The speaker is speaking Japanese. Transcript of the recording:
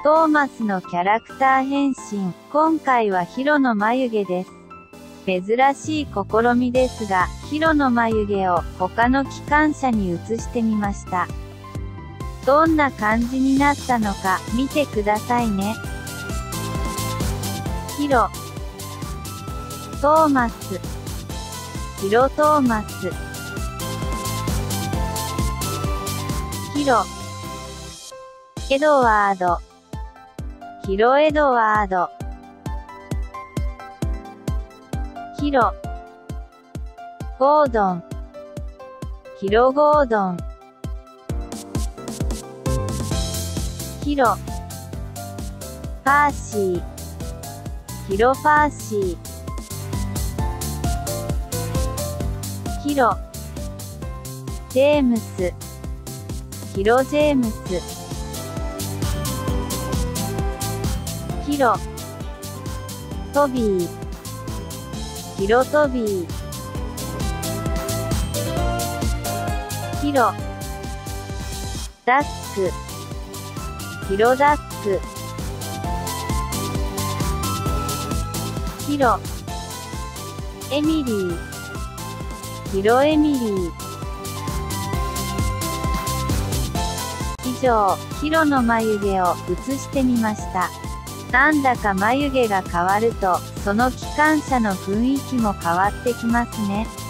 トーマスのキャラクター変身。今回はヒロの眉毛です。珍しい試みですが、ヒロの眉毛を他の機関車に移してみました。どんな感じになったのか見てくださいね。ヒロ、トーマス、ヒロトーマス、ヒロ、エドワード、ヒロエドワード、ヒロ、ゴードン、ヒロゴードン、ヒロ、パーシー、ヒロパーシー、ヒロ、ジェームス、ヒロジェームス、ヒロ、トビー、ヒロトビー、ヒロ、ダック、ヒロダック、ヒロ、エミリー、ヒロエミリー。以上、ヒロの眉毛を移してみました。なんだか眉毛が変わると、その機関車の雰囲気も変わってきますね。